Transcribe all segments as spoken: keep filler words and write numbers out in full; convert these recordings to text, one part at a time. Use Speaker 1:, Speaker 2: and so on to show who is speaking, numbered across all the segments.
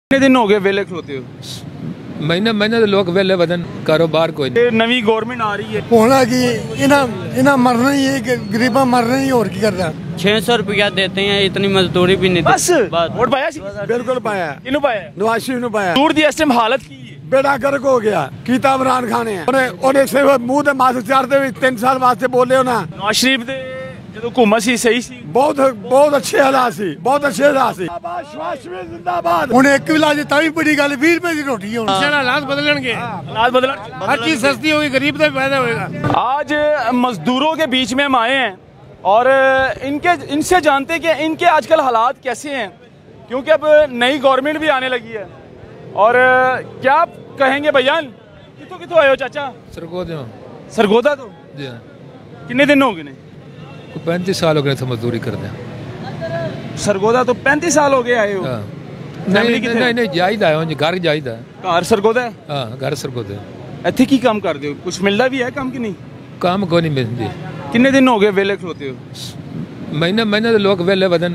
Speaker 1: कितने दिन हो गए वेले खलोते हो?
Speaker 2: महीने महीने लोग वेले बदन कारोबार कोई नहीं।
Speaker 1: नवी गवर्नमेंट आ रही है
Speaker 3: होना कि इना इना मरना ही है कि गरीबा मरना ही और की करता।
Speaker 4: छह सौ रुपया देते हैं, इतनी मजदूरी भी नहीं
Speaker 1: बस वोट पाया सी?
Speaker 3: बिल्कुल पाया,
Speaker 1: किनू पाया?
Speaker 3: नवाज शरीफ ने पाया।
Speaker 1: दूर दी इस टाइम हालत की है,
Speaker 3: बेड़ा गर्क हो गया। कीता इमरान खान है ਉਹਨੇ ਉਹਨੇ ਸਿਰਫ ਮੂੰਹ ਤੇ ਮਾਸਕ ਚਾੜਦੇ ਵੀ ਤਿੰਨ ਸਾਲ ਵਾਸਤੇ ਬੋਲੇ ਉਹਨਾਂ।
Speaker 1: नवाज शरीफ दे ਜਦੋਂ हुकूमत सी सही सी,
Speaker 3: ਬਹੁਤ ਬਹੁਤ ਅੱਛੇ ਹਾਲਾਤ ਸੀ, ਬਹੁਤ ਅੱਛੇ ਹਾਲਾਤ ਸੀ। ਸ਼ਵਾਸ਼ ਵੀ ਜ਼ਿੰਦਾਬਾਦ। ਹੁਣ ਇੱਕ ਵੀ ਲਾਜ ਤਾਂ ਵੀ ਬੜੀ ਗੱਲ ਵੀਹ ਰੁਪਏ ਦੀ ਰੋਟੀ ਹੁਣ ਹਾਲਾਤ ਬਦਲਣਗੇ,
Speaker 1: हालात बदल
Speaker 3: हर चीज सस्ती होगी, गरीब का फायदा होगा।
Speaker 1: आज मजदूरों के बीच में हम आए हैं और इनके इनसे जानते हैं कि इनके आजकल हालात कैसे हैं, क्योंकि अब नई गवर्नमेंट भी आने लगी है। और क्या आप कहेंगे भैयान, कितों कितों आए हो चाचा?
Speaker 2: सरगोदा
Speaker 1: सरगोदा तो
Speaker 2: जी
Speaker 1: कितने दिन हो गए?
Speaker 2: पैंतीस साल हो गए थे मजदूरी करते हैं।
Speaker 1: सरगोदा तो पैंतीस साल हो गए आए हो?
Speaker 2: हाँ। नहीं नहीं नहीं, नहीं जायदा है, घर जायदा है।
Speaker 1: घर सरगोदा है?
Speaker 2: हाँ घर सरगोदा।
Speaker 1: ਇੱਥੇ ਕੀ ਕੰਮ ਕਰਦੇ ਹੋ? ਕੁਝ ਮਿਲਦਾ ਵੀ ਹੈ ਕੰਮ ਕਿ ਨਹੀਂ?
Speaker 2: काम को नहीं मिलती।
Speaker 1: कितने दिन हो गए वेले खलोते हो?
Speaker 2: महीने महीने तो लोग वेले बदन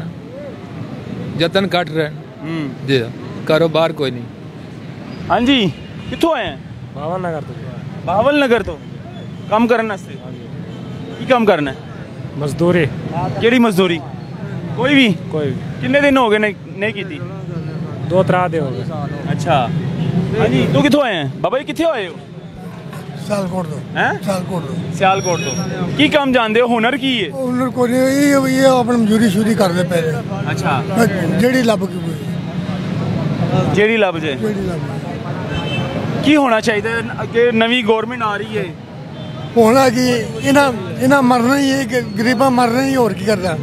Speaker 2: जतन काट रहे हैं जी, कारोबार कोई नहीं।
Speaker 1: हाँ जी, कितों आए हैं?
Speaker 3: ਬਾਵਨ ਨਗਰ ਤੋਂ।
Speaker 1: बावल नगर तो काम करने वास्ते की काम करना है?
Speaker 3: ਮਜ਼ਦੂਰੀ
Speaker 1: केड़ी मजदूरी? कोई भी?
Speaker 3: ਕੋਈ
Speaker 1: कितने दिन हो गए नहीं नहीं की थी?
Speaker 3: ਦੋ ਤਰਾ ਦੇ ਹੋ ਗਏ।
Speaker 1: अच्छा हाँ जी, तू कितों आए हैं? बाबा जी कितने आए हो?
Speaker 3: ਸਾਲਕੋਟ ਤੋਂ।
Speaker 1: हैं
Speaker 3: ਸਾਲਕੋਟ ਤੋਂ।
Speaker 1: सियालकोट तो की काम जानते हो? हुनर की है?
Speaker 3: ਉਹਨਾਂ ਕੋਲ ਇਹ ਇਹ ਆਪਣੀ ਮਜ਼ਦੂਰੀ ਸ਼ੁਰੀ ਕਰਦੇ ਪਏ ਨੇ।
Speaker 1: अच्छा
Speaker 3: ਜਿਹੜੀ ਲੱਭ ਕੇ ਕੋਈ
Speaker 1: जेड़ी लब जे
Speaker 3: ਜਿਹੜੀ ਲੱਭ
Speaker 1: की होना चाहिए कि नवी गवर्नमेंट आ रही है?
Speaker 3: ਹੋਣਾ ਕਿ ਇਹਨਾਂ ਇਹਨਾਂ ਮਰਨਾ ਹੀ ਹੈ ਕਿ ਗਰੀਬਾਂ ਮਰਨਾ ਹੀ ਹੋਰ ਕੀ ਕਰਦਾ।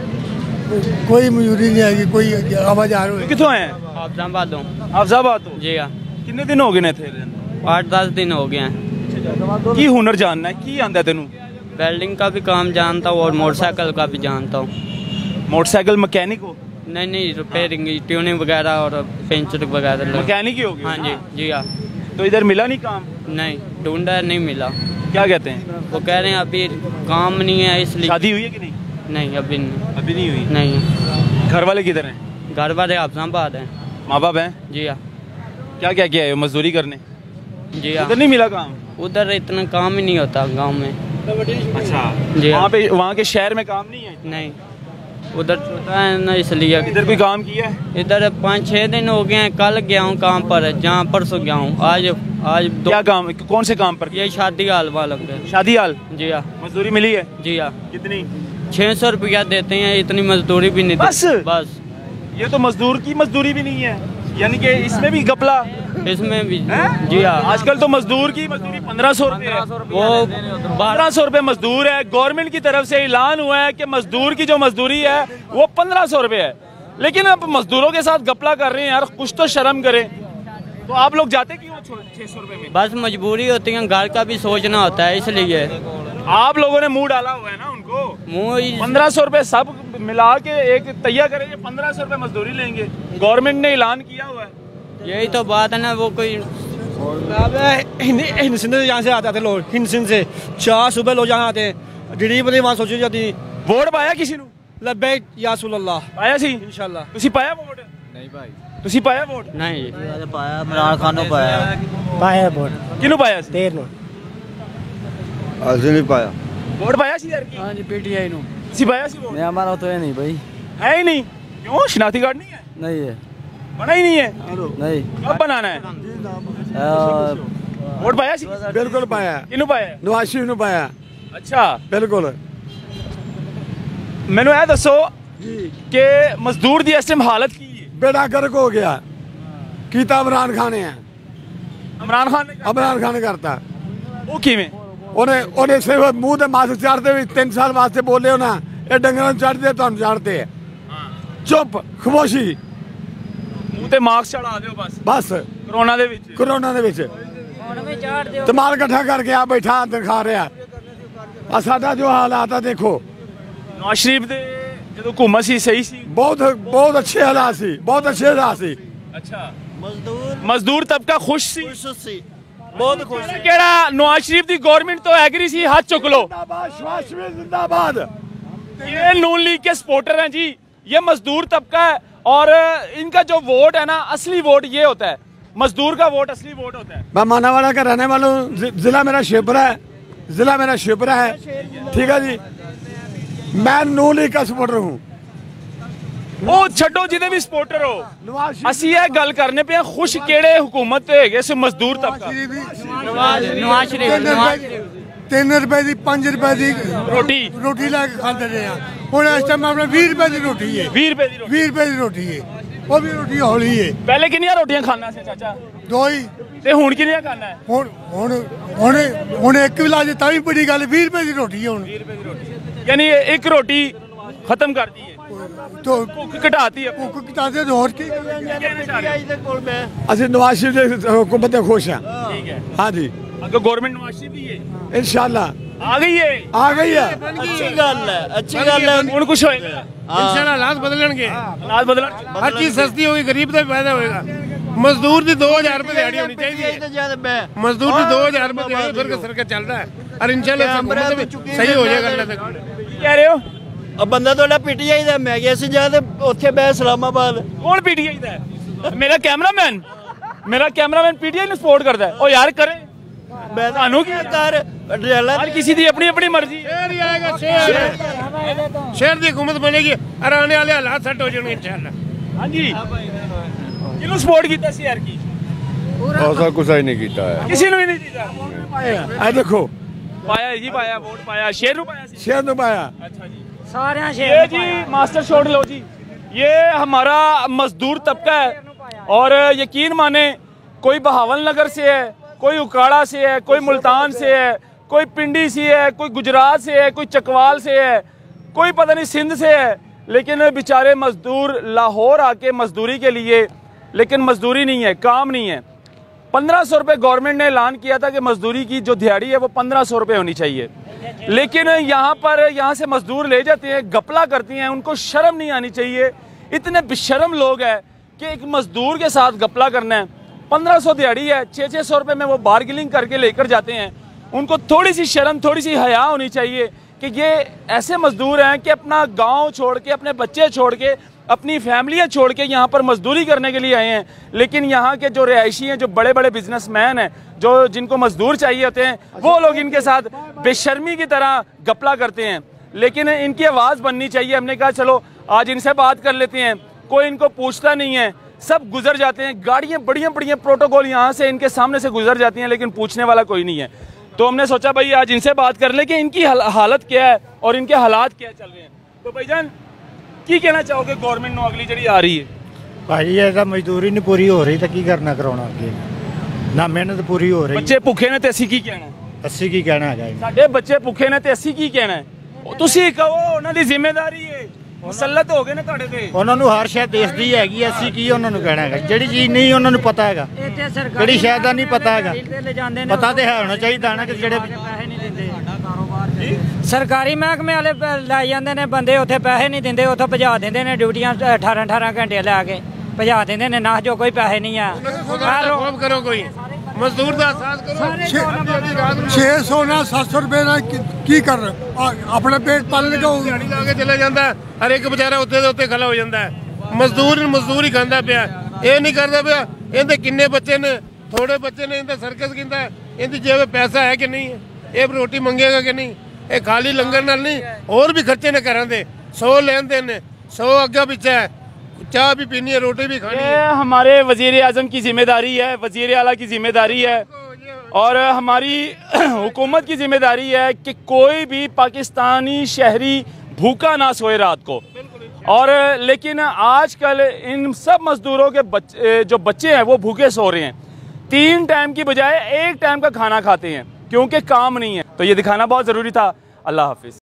Speaker 3: ਕੋਈ ਮਜ਼ਦੂਰੀ ਨਹੀਂ ਆਏਗੀ, ਕੋਈ ਆਵਾਜ਼ਾਰ
Speaker 1: तू
Speaker 3: ਹੋਏ।
Speaker 1: कितों आए हैं?
Speaker 4: अफजाबाद हूँ
Speaker 1: अफजाबाद तो
Speaker 4: जी हाँ,
Speaker 1: कितने दिन हो गए ने थे?
Speaker 4: आठ दस दिन हो गए हैं।
Speaker 1: की हुनर जानना है, की आंदा तेनू?
Speaker 4: वेल्डिंग का भी काम जानता हूँ और मोटरसाइकिल का भी जानता हूँ।
Speaker 1: मोटरसाइकिल मैकेनिक हो?
Speaker 4: नहीं नहीं, रिपेयरिंग ट्यूनिंग वगैरह और पेंचर वगैरह।
Speaker 1: मैकेनिक ही हो गए?
Speaker 4: हाँ जी जी हाँ।
Speaker 1: तो इधर मिला नहीं काम?
Speaker 4: नहीं ढूंढा, नहीं मिला।
Speaker 1: क्या कहते हैं?
Speaker 4: वो कह रहे हैं अभी काम नहीं है इसलिए।
Speaker 1: शादी हुई है कि नहीं?
Speaker 4: नहीं अभी नहीं।
Speaker 1: अभी नहीं हुई?
Speaker 4: नहीं,
Speaker 1: घर वाले किधर हैं?
Speaker 4: घर वाले अफजाबाद हैं।
Speaker 1: माँ बाप हैं?
Speaker 4: जी हाँ
Speaker 1: क्या क्या किया है मजदूरी करने?
Speaker 4: जी हाँ।
Speaker 1: इधर नहीं मिला काम?
Speaker 4: उधर इतना काम ही नहीं होता गांव में।
Speaker 1: अच्छा
Speaker 4: जी हाँ।
Speaker 1: वहाँ पे वहाँ के शहर में काम नहीं है?
Speaker 4: नहीं उधर होता है ना, इसलिए।
Speaker 1: इधर कोई काम किया है?
Speaker 4: इधर पाँच छः दिन हो गए हैं, कल गया हूँ काम पर, जहाँ परसों गया हूँ। आज आज दो
Speaker 1: क्या काम, कौन से काम पर?
Speaker 4: ये शादी हाल वालों के।
Speaker 1: शादी हाल?
Speaker 4: जी हाँ
Speaker 1: मजदूरी मिली है?
Speaker 4: जी हाँ।
Speaker 1: कितनी?
Speaker 4: छः सौ रुपया देते हैं, इतनी मजदूरी भी नहीं
Speaker 1: बस?
Speaker 4: देते। बस
Speaker 1: ये तो मजदूर की मजदूरी भी नहीं है, यानी कि इसमें भी गपला?
Speaker 4: इसमें भी
Speaker 1: हैं?
Speaker 4: जी हाँ।
Speaker 1: आजकल तो मजदूर की मजदूरी पंद्रह सौ रुपये है।
Speaker 4: वो
Speaker 1: पंद्रह सौ रुपये मजदूर है। गवर्नमेंट की तरफ से ऐलान हुआ है कि मजदूर की जो मजदूरी है वो पंद्रह सौ रुपये है, लेकिन अब मजदूरों के साथ गपला कर रहे हैं यार, कुछ तो शर्म करें। तो आप लोग जाते क्यों छह सौ रुपये में?
Speaker 4: बस मजबूरी होती है, घर का भी सोचना होता है इसलिए।
Speaker 1: आप लोगों ने मुंह डाला हुआ है ना उनको।
Speaker 4: मुँह
Speaker 1: पंद्रह सौ रुपये सब मिला के एक तैयार करेंगे, पंद्रह सौ रुपये मजदूरी लेंगे। गवर्नमेंट ने ऐलान किया हुआ है।
Speaker 4: यही तो बात है ना, वो कोई
Speaker 5: हिंद सिंध से यहाँ से आते थे लोग, हिंद सिंध से चार सुबह लोग यहाँ आते हैं। डिलीवरी वहाँ सोची जाती।
Speaker 1: वोट पाया किसी ने?
Speaker 5: लब्बैक या रसूल अल्लाह।
Speaker 1: पाया सी?
Speaker 5: इंशाल्लाह।
Speaker 1: ਤੁਸੀਂ ਪਾਇਆ ਵੋਟ?
Speaker 5: नहीं भाई।
Speaker 1: ਤੁਸੀਂ ਪਾਇਆ ਵੋਟ?
Speaker 4: नहीं।
Speaker 5: पाया इमरान खान ने पाया। पाया वोट
Speaker 1: ਕਿਹਨੂੰ ਪਾਇਆ ਸੀ?
Speaker 5: तेर नो।
Speaker 6: ਅਸੀਂ ਨਹੀਂ ਪਾਇਆ।
Speaker 1: ਵੋਟ ਪਾਇਆ ਸੀ ਯਾਰ?
Speaker 5: हाँ जी पीटीआई नो।
Speaker 1: ਤੁਸੀਂ ਪਾਇਆ ਸੀ ਵੋਟ?
Speaker 5: मैं हमारा तो है नहीं भाई।
Speaker 1: है ही नहीं? क्यों, शनाख्ती कार्ड नहीं है?
Speaker 5: नहीं है।
Speaker 1: बना ही नहीं है?
Speaker 5: नहीं।
Speaker 1: कब बनाना है? वोट पाया सी?
Speaker 3: ਬਿਲਕੁਲ ਪਾਇਆ,
Speaker 1: ਕਿਹਨੂੰ ਪਾਇਆ?
Speaker 3: ਨਵਾਜ਼ ਸ਼ਰੀਫ ਨੂੰ ਪਾਇਆ।
Speaker 1: ਅੱਛਾ
Speaker 3: ਬਿਲकुल।
Speaker 1: ਮੈਨੂੰ ਇਹ ਦੱਸੋ ਕਿ ਮਜ਼ਦੂਰ ਦੀ ਇਸ ਟਾਈਮ ਹਾਲਤ ਕੀ ਹੈ?
Speaker 3: बेड़ा गर्क हो गया। कीता इमरान खान है
Speaker 1: ਇਮਰਾਨ ਖਾਨ ਨੇ
Speaker 3: इमरान खान ने करता।
Speaker 1: ਉਹ ਕਿਵੇਂ?
Speaker 3: ਉਹਨੇ ਉਹਨੇ ਸਿਰਫ ਮੂੰਹ ਤੇ ਮਾਸਕ ਚਾੜਦੇ ਵੀ ਤਿੰਨ ਸਾਲ ਵਾਸਤੇ ਬੋਲੇ ਉਹਨਾਂ। ਇਹ ਡੰਗਰਾਂ ਨੂੰ ਚੜਦੇ ਤੁਹਾਨੂੰ ਚੜਦੇ ਆ। ਚੁੱਪ ਖਾਮੋਸ਼ੀ
Speaker 1: ਮੂੰਹ ਤੇ ਮਾਸਕ ਚੜਾ ਦਿਓ ਬਸ
Speaker 3: ਬਸ।
Speaker 1: ਕਰੋਨਾ ਦੇ ਵਿੱਚ।
Speaker 3: ਕਰੋਨਾ ਦੇ ਵਿੱਚ ਤਮਾਲ ਇਕੱਠਾ ਕਰਕੇ ਆ ਬੈਠਾ ਦਿਖਾ ਰਿਹਾ। ਆ ਸਾਡਾ ਜੋ ਹਾਲਾਤ ਆ ਦੇਖੋ।
Speaker 1: ਨਵਾਜ਼ ਸ਼ਰੀਫ ਦੇ ਜਦੋਂ ਹੁਕੂਮਤ ਸੀ ਸਹੀ ਸੀ?
Speaker 3: ਬਹੁਤ ਬਹੁਤ ਅੱਛੇ ਹਾਲਾਤ ਸੀ, ਬਹੁਤ ਅੱਛੇ ਹਾਲਾਤ ਸੀ।
Speaker 1: ਅੱਛਾ ਮਜ਼ਦੂਰ ਤਬਕਾ ਖੁਸ਼ ਸੀ?
Speaker 5: बहुत खुश।
Speaker 1: ਕਿਹੜਾ ਨਵਾਜ਼ ਸ਼ਰੀਫ ਦੀ ਗਵਰਨਮੈਂਟ ਤੋਂ ਐਗਰੀ ਸੀ? ਹੱਥ ਚੁੱਕ ਲੋ।
Speaker 3: जिंदाबाद, शवाश भी जिंदाबाद।
Speaker 1: ये नून लीग के सपोर्टर हैं जी। ये मजदूर तबका है और इनका जो वोट है ना, असली वोट ये होता है, मजदूर का वोट असली वोट होता है।
Speaker 3: मैं मानावाड़ा का रहने वाला हूँ, जिला मेरा शिवपुरा है, जिला मेरा शिवपुरा है, ठीक है जी। मैं नून लीग का सपोर्टर हूँ।
Speaker 1: ਉਹ ਛੱਡੋ ਜਿਹਦੇ ਵੀ ਸਪੋਰਟਰ ਹੋ, ਅਸੀਂ ਇਹ ਗੱਲ ਕਰਨੇ ਪਏ ਖੁਸ਼ ਕਿਹੜੇ ਹੁਕੂਮਤ ਤੇ ਹੈਗੇ ਸੀ ਮਜ਼ਦੂਰ ਤਬਕਾ।
Speaker 4: नवाज नवाज शरीफ नवाज
Speaker 3: तीन रुपए की पांच रुपए की
Speaker 1: रोटी
Speaker 3: रोटी ला के खाते रहे हैं। ਹੁਣ ਇਸ ਟਾਈਮ ਆਪਣਾ ਵੀਹ ਰੁਪਏ ਦੀ ਰੋਟੀ ਹੈ,
Speaker 1: ਵੀਹ ਰੁਪਏ ਦੀ ਰੋਟੀ,
Speaker 3: ਵੀਹ ਰੁਪਏ ਦੀ ਰੋਟੀ ਹੈ, ਉਹ ਵੀ ਰੋਟੀ ਹੌਲੀ ਹੈ।
Speaker 1: ਪਹਿਲੇ ਕਿੰਨੀਆਂ ਰੋਟੀਆਂ ਖਾਣਾ ਸੀ ਚਾਚਾ?
Speaker 3: ਦੋ ਹੀ।
Speaker 1: ਤੇ ਹੁਣ ਕਿੰਨੀਆਂ ਖਾਣਾ ਹੈ?
Speaker 3: ਹੁਣ ਹੁਣ ਹੁਣ ਹੁਣ ਇੱਕ ਵੀ ਲਾ ਜੇ ਤਾਂ ਵੀ ਬੜੀ ਗੱਲ, ਵੀਹ ਰੁਪਏ ਦੀ ਰੋਟੀ ਹੈ ਹੁਣ।
Speaker 1: ਵੀਹ ਰੁਪਏ ਦੀ ਰੋਟੀ ਯਾਨੀ ਇੱਕ ਰੋਟੀ ਖਤਮ ਕਰਦੀ ਹੈ,
Speaker 3: तो
Speaker 1: ਭੁੱਖ ਘਟਾਤੀ ਹੈ।
Speaker 3: ਭੁੱਖ ਘਟਾਤੇ तो और की
Speaker 1: ਕਹਿਣਾ ਚਾਹ ਰਹੇ ਹੋ?
Speaker 3: ਅਸੀਂ ਨਵਾਜ਼ ਸ਼ਰੀਫ ਦੀ हुकूमत से खुश हैं।
Speaker 1: ठीक है,
Speaker 3: हाँ जी,
Speaker 1: अगर गवर्नमेंट नवाज शरीफ दी है
Speaker 3: इंशाल्लाह
Speaker 1: आ गई है,
Speaker 3: आ गई है।
Speaker 7: अच्छी गल है, अच्छी गल है।
Speaker 1: ਹੁਣ ਕੁਝ ਹੋਏਗਾ,
Speaker 8: इंशाल्लाह हालात बदलणगे,
Speaker 1: ਹਾਲਾਤ ਬਦਲਣ।
Speaker 8: हर चीज सस्ती होगी, गरीब का भी फायदा होएगा। मजदूर की दो हजार रुपए दिहाड़ी होनी चाहिए, मजदूर की दो हजार रुपए दिहाड़ी फिर सरकार चल रहा है और इंशाल्लाह सही हो जाएगा। अल्लाह तक
Speaker 1: ਕੀ ਕਹਿ ਰਹੇ ਹੋ?
Speaker 7: ਬੰਦਾ ਤੁਹਾਡਾ ਪੀਟੀਆਈ ਦਾ, ਮੈਂ ਗਿਆ ਸੀ ਜਦ ਉੱਥੇ ਬੈ ਇਸਲਾਮਾਬਾਦ।
Speaker 1: ਕੌਣ ਪੀਟੀਆਈ ਦਾ ਹੈ? ਮੇਰਾ ਕੈਮਰਾਮੈਨ, ਮੇਰਾ ਕੈਮਰਾਮੈਨ ਪੀਟੀਆਈ ਨੂੰ ਸਪੋਰਟ ਕਰਦਾ ਹੈ। ਉਹ ਯਾਰ ਕਰੇ,
Speaker 7: ਮੈਂ
Speaker 1: ਤੁਹਾਨੂੰ ਕੀ
Speaker 7: ਕਰ ਡਰੈਲਾ
Speaker 1: ਹਰ ਕਿਸੇ ਦੀ ਆਪਣੀ ਆਪਣੀ ਮਰਜ਼ੀ ਹੈ।
Speaker 8: शहर ही आएगा, शहर शहर की हुकूमत बनेगी और आने वाले हालात सेट हो जाएंगे इंशाल्लाह।
Speaker 1: ਹਾਂਜੀ, ਕਿਹਨੂੰ ਸਪੋर्ट ਕੀਤਾ ਸੀ ਯਾਰ? ਕੀ
Speaker 6: ऐसा कुछ ही नहीं किया है।
Speaker 1: ਕਿਸੇ ਨੂੰ ਵੀ ਨਹੀਂ ਦਿੱਤਾ।
Speaker 3: आ देखो,
Speaker 1: ਪਾਇਆ ਜੀ, ਪਾਇਆ ਵੋਟ ਪਾਇਆ, ਸ਼ੇਰ ਨੂੰ ਪਾਇਆ ਸੀ।
Speaker 3: शेर तो पाया।
Speaker 1: अच्छा जी,
Speaker 4: सारे
Speaker 1: ये जी मास्टर शॉट लो जी, ये हमारा मजदूर तबका है और यकीन माने कोई बहावल नगर से है, कोई उकाड़ा से है, कोई मुल्तान से है, कोई पिंडी से है, कोई गुजरात से है, कोई चकवाल से है, कोई पता नहीं सिंध से है, लेकिन बेचारे मजदूर लाहौर आके मजदूरी के लिए, लेकिन मजदूरी नहीं है, काम नहीं है। पंद्रह सौ रुपये गवर्नमेंट ने ऐलान किया था कि मजदूरी की जो दिहाड़ी है वो पंद्रह सौ रुपये होनी चाहिए, लेकिन यहाँ पर यहाँ से मजदूर ले जाते हैं, गपला करती हैं, उनको शर्म नहीं आनी चाहिए। इतने बेशर्म लोग हैं कि एक मजदूर के साथ गपला करना है। पंद्रह सौ दिहाड़ी है, छः छः सौ रुपये में वो बार्गेनिंग करके लेकर जाते हैं। उनको थोड़ी सी शर्म, थोड़ी सी हया होनी चाहिए कि ये ऐसे मजदूर हैं कि अपना गाँव छोड़ के, अपने बच्चे छोड़ के, अपनी फैमिलियाँ छोड़ के यहाँ पर मजदूरी करने के लिए आए हैं। लेकिन यहाँ के जो रिहायशी हैं, जो बड़े बड़े बिजनेसमैन हैं, जो जिनको मजदूर चाहिए होते हैं, वो लोग इनके साथ बेशर्मी की तरह गपला करते हैं। लेकिन इनकी आवाज़ बननी चाहिए। हमने कहा चलो आज इनसे बात कर लेते हैं, कोई इनको पूछता नहीं है, सब गुजर जाते हैं। गाड़ियाँ बढ़िया बढ़िया प्रोटोकॉल यहाँ से इनके सामने से गुजर जाती हैं, लेकिन पूछने वाला कोई नहीं है। तो हमने सोचा भाई आज इनसे बात कर ले कि इनकी हालत क्या है और इनके हालात क्या चल रहे हैं। तो भाईजान की कहना चाहोगे गवर्नमेंट ਨੂੰ ਅਗਲੀ ਜਿਹੜੀ ਆ ਰਹੀ ਹੈ?
Speaker 9: ਭਾਈ ਇਹ ਤਾਂ ਮਜ਼ਦੂਰੀ ਨਹੀਂ ਪੂਰੀ ਹੋ ਰਹੀ ਤਾਂ ਕੀ ਕਰਨਾ ਕਰਾਉਣਾ ਅੱਗੇ, ਨਾ ਮਿਹਨਤ ਪੂਰੀ ਹੋ ਰਹੀ।
Speaker 1: ਬੱਚੇ ਭੁੱਖੇ ਨੇ ਤੇ ਅਸੀਂ ਕੀ ਕਹਿਣਾ?
Speaker 9: ਅਸੀਂ ਕੀ ਕਹਿਣਾ ਹੈਗਾ?
Speaker 1: ਸਾਡੇ ਬੱਚੇ ਭੁੱਖੇ ਨੇ ਤੇ ਅਸੀਂ ਕੀ ਕਹਿਣਾ? ਤੁਸੀਂ ਕਹੋ, ਉਹਨਾਂ ਦੀ ਜ਼ਿੰਮੇਵਾਰੀ ਹੈ, ਮੁਸੱਲਤ ਹੋ ਗਏ ਨੇ ਤੁਹਾਡੇ ਤੇ।
Speaker 9: ਉਹਨਾਂ ਨੂੰ ਹਰ ਸ਼ੈ ਦੇਸ਼ ਦੀ ਹੈਗੀ, ਅਸੀਂ ਕੀ ਉਹਨਾਂ ਨੂੰ ਕਹਿਣਾ ਹੈਗਾ? ਜਿਹੜੀ ਚੀਜ਼ ਨਹੀਂ ਉਹਨਾਂ ਨੂੰ ਪਤਾ ਹੈਗਾ, ਜਿਹੜੀ ਸ਼ੈ ਦਾ ਨਹੀਂ ਪਤਾ ਹੈਗਾ, ਪਤਾ ਤੇ ਹੈ ਹੋਣਾ ਚਾਹੀਦਾ ਨਾ ਕਿ ਜਿਹੜੇ
Speaker 4: ਪੈਸੇ ਨਹੀਂ ਦਿੰਦੇ। ਸਰਕਾਰੀ ਮਹਿਕਮੇ ਵਾਲੇ ਲੈ ਜਾਂਦੇ ਨੇ ਬੰਦੇ, ਉੱਥੇ ਪੈਸੇ ਨਹੀਂ ਦਿੰਦੇ, ਉੱਥੋਂ ਭਜਾ ਦਿੰਦੇ ਨੇ ਡਿਊਟੀਆਂ ਅਠਾਰਾਂ ਅਠਾਰਾਂ ਘੰਟੇ ਲੈ ਕੇ ਭਜਾ ਦਿੰਦੇ ਨੇ, ਨਾ ਜੋ ਕੋਈ ਪੈਸੇ ਨਹੀਂ ਆ।
Speaker 8: करो कोई मजदूर का एहसास करो।
Speaker 3: छे सौ ना सात सौ रुपए ना की कर अपने पेट पालने का
Speaker 8: दिहाड़ी ला के चला जाता है, हर एक बेचारा उत्ते दे उत्ते खड़ा हो जाता है। मजदूर मजदूर ही खांदा पिया, ये नहीं करता पिया। इनके किन्ने बच्चे ने, थोड़े बच्चे ने, इनका सर्कस गिनता है, इनकी जेब पैसा है कि नहीं है, ये रोटी मंगेगा कि नहीं, ये खाली लंगर नाल नहीं, और भी खर्चे ने करा दे, सौ लेन देन ने, सौ अग्गा पीछे है, चाय भी पीनी है, रोटी भी खानी है।
Speaker 1: हमारे वजीर आजम की जिम्मेदारी है, वजीर आला की जिम्मेदारी है और हमारी हुकूमत की जिम्मेदारी है कि कोई भी पाकिस्तानी शहरी भूखा ना सोए रात को। और लेकिन आजकल इन सब मजदूरों के बच्चे, जो बच्चे हैं वो भूखे सो रहे हैं, तीन टाइम की बजाय एक टाइम का खाना खाते हैं क्योंकि काम नहीं है। तो ये दिखाना बहुत ज़रूरी था। अल्लाह हाफिज़।